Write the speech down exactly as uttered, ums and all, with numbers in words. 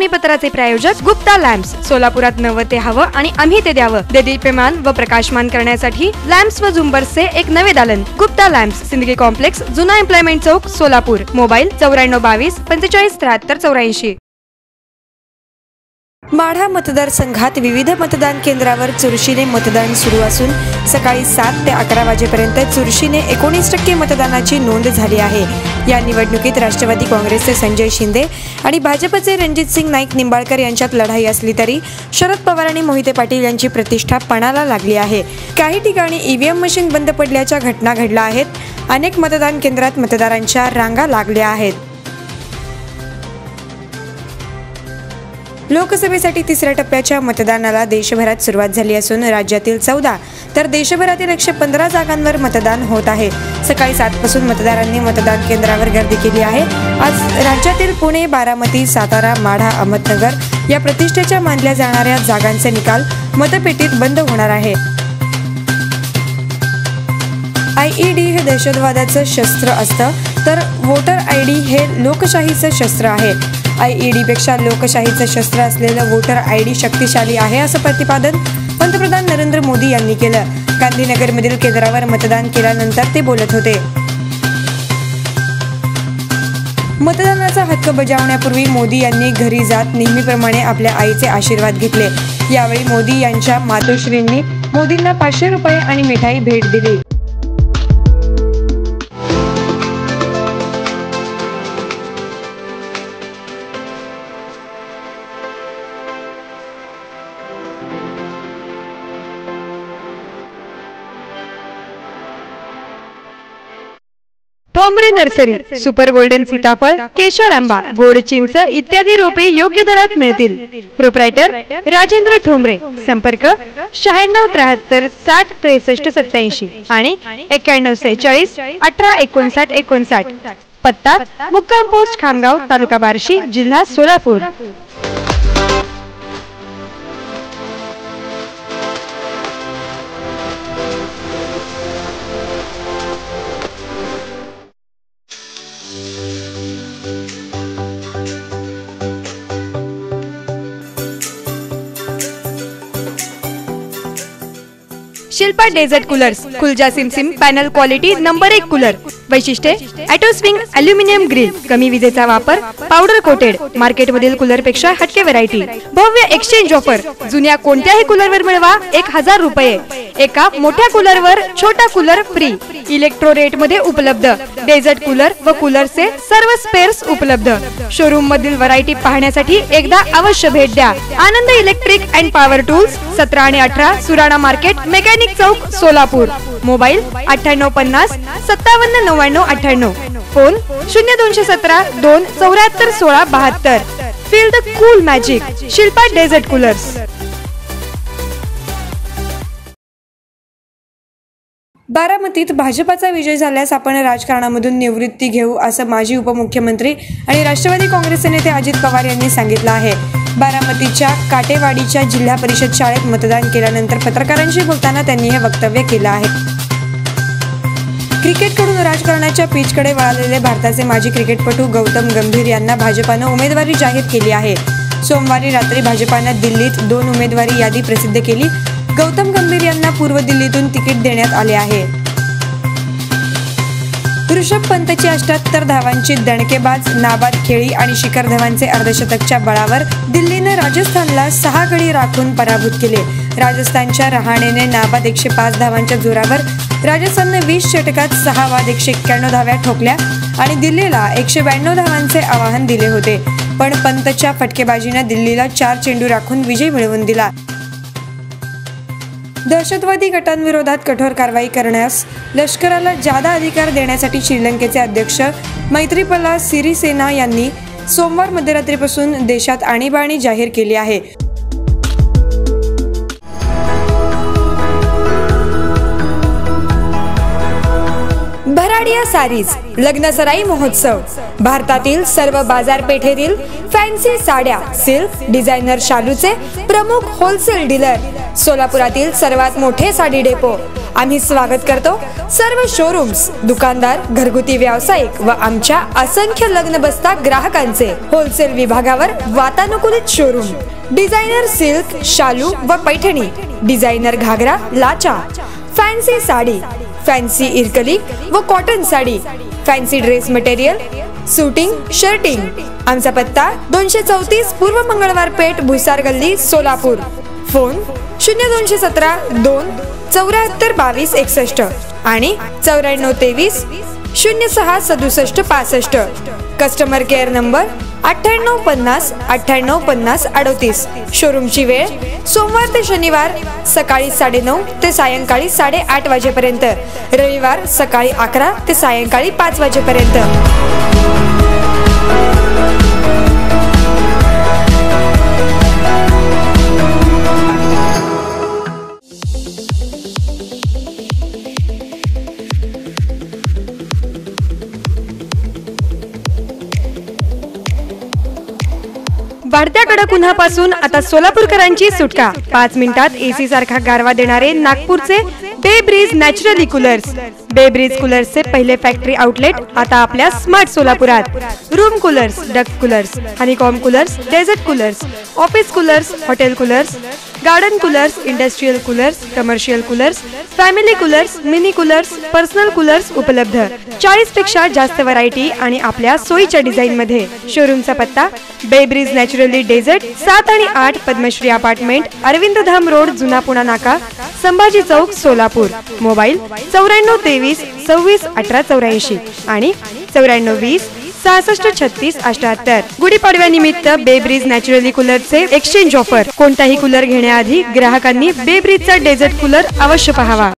बातमीपत्राचे प्रायोजक गुप्ता लॅम्प्स. सोलापुरात नवं ते हवं आणि आम्ही ते द्यावं. देदीप्यमान व प्रकाशमान करण्यासाठी लॅम्प्स व झुंबर्सचे एक नवे दालन. गुप्ता लॅम्प्स, सिंदगी कॉम्प्लेक्स, जुना एम्प्लॉयमेंट चौक, सोलापूर. मोबाईल चौऱ्याण्णव बावीस पंचेचाळीस त्र्याहत्तर चौऱ्याऐंशी. माढा मतदारसंघात विविध मतदान केंद्रावर चुरशीने मतदान सुरू असून सकाळी सात ते अकरा वाजेपर्यंत चुरशीने एकोणीस टक्के मतदानाची नोंद झाली आहे. या निवडणुकीत राष्ट्रवादी काँग्रेसचे संजय शिंदे आणि भाजपचे रणजितसिंग नाईक निंबाळकर यांच्यात लढाई असली तरी शरद पवार आणि मोहिते पाटील यांची प्रतिष्ठा पणाला लागली आहे. काही ठिकाणी ईव्हीएम मशीन बंद पडल्याच्या घटना घडल्या आहेत. अनेक मतदान केंद्रात मतदारांच्या रांगा लागल्या आहेत. लोकसभेसाठी तिसऱ्या टप्प्याच्या मतदानाला देशभरात सुरुवात झाली असून राज्यातील चौदा तर देशभरातील एकशे पंधरा जागांवर मतदान होत आहे. सकाळी सात पासून मतदारांनी मतदान केंद्रावर गर्दी केली आहे. आज राज्यातील पुणे, बारामती, सातारा, माढा, अहमदनगर या प्रतिष्ठेच्या मानल्या जाणाऱ्या जागांचे निकाल मतपेटीत बंद होणार आहे. आय ई डी हे दहशतवादाचं शस्त्र असतं तर वोटर आय डी हे लोकशाहीचं शस्त्र आहे. आय ई डी पेक्षा लोकशाहीचं शस्त्र असलेलं वोटर आय डी शक्तिशाली आहे असं प्रतिपादन पंतप्रधान नरेंद्र मोदी यांनी केलं. गांधीनगरमधील केंद्रावर मतदान केल्यानंतर ते बोलत होते. मतदानाचा हक्क बजावण्यापूर्वी मोदी यांनी घरी जात नेहमीप्रमाणे आपल्या आईचे आशीर्वाद घेतले. यावेळी मोदी यांच्या मातोश्रींनी मोदींना पाचशे रुपये आणि मिठाई भेट दिली. ठोंबरे नर्सरी, सुपर गोल्डन सीताफळ, केशर आंबा, गोड चिंच इत्यादी रोपे योग्य दरात मिळतील. प्रोप्रायटर राजेंद्र ठोंबरे. संपर्क शहाण्णव त्र्याहत्तर साठ त्रेसष्ट सत्याऐंशी आणि एक्क्याण्णव सेहेचाळीस अठरा एकोणसाठ एकोणसाठ. पत्ता मुक्काम पोस्ट खामगाव, तालुका बार्शी, जिल्हा सोलापूर. शिल्पा डेझर्ट कूलर्स, खुलजा सिमसिम पॅनल क्वालिटी नंबर एक कूलर. वैशिष्ट्ये ॲटोस्विंग अल्युमिनियम ग्रिल, कमी विजेचा वापर, पावडर कोटेड. मार्केटमधील कूलर पेक्षा हटके व्हरायटी. भव्य एक्सचेंज ऑफर. जुन्या कोणत्याही कूलरवर मिळवा एक हजार रुपये. एका मोठ्या कूलरवर छोटा कूलर फ्री. इलेक्ट्रो रेट मध्ये उपलब्ध. डेझर्ट कूलर व कूलरचे सर्व स्पेअर्स उपलब्ध. शोरूम मधील व्हरायटी पाहण्यासाठी एकदा अवश्य भेट द्या. Anand electric and power tools, सतरा आणि अठरा सुराणा मार्केट, मेकॅनिक चौक, सोलापूर. मोबाईल अठ्ठ्याण्णव पन्नास सत्तावन्न नव्याण्णव अठ्ठ्याण्णव. फोन शून्य दोनशे सतरा दोन चौऱ्याहत्तर सोळा बहात्तर. Feel the cool magic. Shilpa desert coolers. बारामतीत भाजपाचा विजय झाल्यास आपण राजकारणामधून निवृत्ती घेऊ असं माजी उपमुख्यमंत्री आणि राष्ट्रवादी काँग्रेसचे नेते अजित पवार यांनी सांगितलं आहे. बारामतीच्या काटेवाडीच्या जिल्हा परिषद शाळेत मतदान केल्यानंतर पत्रकारांशी बोलताना त्यांनी हे वक्तव्य केलं आहे. क्रिकेटकडून राजकारणाच्या पिचकडे वळालेले भारताचे माजी क्रिकेटपटू गौतम गंभीर यांना भाजपानं उमेदवारी जाहीर केली आहे. सोमवारी रात्री भाजपानं दिल्लीत दोन उमेदवारी यादी प्रसिद्ध केली. गौतम गंभीर यांना पूर्व दिल्लीतून तिकीट देण्यात आले आहे. ऋषभ पंतची अठ्ठ्याहत्तर धावांची दणकेबाज नाबाद खेळी आणि शिखर धवनचे अर्धशतकच्या बळावर दिल्लीने राजस्थानला सहा गडी राखून पराभूत केले. राजस्थानच्या रहाणेने नाबाद एकशे पाच धावांच्या जोरावर राजस्थानने वीस षटकात सहा बाद एकशे एक्क्याण्णव धाव्या ठोकल्या आणि दिल्लीला एकशे ब्याण्णव धावांचे आवाहन दिले होते. पण पंतच्या फटकेबाजीने दिल्लीला चार चेंडू राखून विजय मिळवून दिला. दहशतवादी गटांविरोधात कठोर कारवाई करण्यास लष्कराला जादा अधिकार देण्यासाठी श्रीलंकेचे अध्यक्ष मैत्रीपाला सिरिसेना यांनी सोमवार मध्यरात्रीपासून देशात आणीबाणी जाहीर केली आहे. भराडिया सारीज लग्नसराई महोत्सव. भारतातील सर्व बाजारपेठेतील फॅन्सी साड्या, सिल्क, डिझायनर शालूचे प्रमुख होलसेल डीलर. सोलापुरातील सर्वात मोठे साडी डेपो. आम्ही स्वागत करतो सर्व शोरूम्स, दुकानदार, घरगुती व्यावसायिक व आमच्या असंख्य लग्न बसता ग्राहकांचे होलसेल विभागावर वातानुकूलित शोरूम। डिझायनर सिल्क, शालू व पैठणी, डिझायनर घागरा, लाचा, फॅन्सी साडी, फॅन्सी इरकली व cotton sari, fancy dress material, suiting, shirting. आमचा पत्ता दोनशे चौतीस पूर्व मंगळवार पेठ, भुसार गल्ली, सोलापूर। फोन शून्य दोनशे सतरा दोन चौऱ्याहत्तर बावीस एकसष्ट आणि चौऱ्याण्णव तेवीस शून्य सहा सदुसष्ट पासष्ट। कस्टमर केअर नंबर अठ्ठ्याण्णव पन्नास अठ्ठ्याण्णव पन्नास अडोतीस। शोरूमची वेळ सोमवार ते शनिवार सकाळी साडेनऊ ते सायंकाळी साडेआठ वाजेपर्यंत, रविवार सकाळी अकरा ते सायंकाळी पाच वाजेपर्यंत। वाढत्या कडक उन्हापासून आता सोलापूरकरांची सुटका। पाच मिनिटात एसी सारखा गारवा देणारे नागपूरचे बेब्रिज नॅचरली कूलर्स। बेब्रिज कूलर्सचे पहिले फॅक्टरी आउटलेट आता आपल्या स्मार्ट सोलापुरात। Room coolers, duct coolers, honeycomb coolers, desert coolers, office coolers, hotel coolers, garden coolers, industrial coolers, commercial coolers, family coolers, mini coolers, personal coolers उपलब्ध। चाळीस पेक्षा जास्त व्हरायटी आणि आपल्या सोयीच्या डिझाईन मध्ये। शोरूमचा पत्ता बेब्रिज नॅचरली डेझर्ट, सात आणि आठ पद्मश्री अपार्टमेंट, अरविंद धाम रोड, जुना पुणा नाका, संभाजी चौक, सोलापूर। मोबाईल चौऱ्याण्णव तेवीस सव्वीस अठरा चौऱ्याऐंशी आणि चौऱ्याण्णव वीस सहासष्ट छत्तीस अठ्याहत्तर। गुढीपाडव्यानिमित्त बेब्रिज नॅचरली कूलरचे एक्सचेंज ऑफर। कोणताही कूलर घेण्याआधी ग्राहकांनी बेब्रिजचा डेझर्ट कूलर अवश्य पाहावा।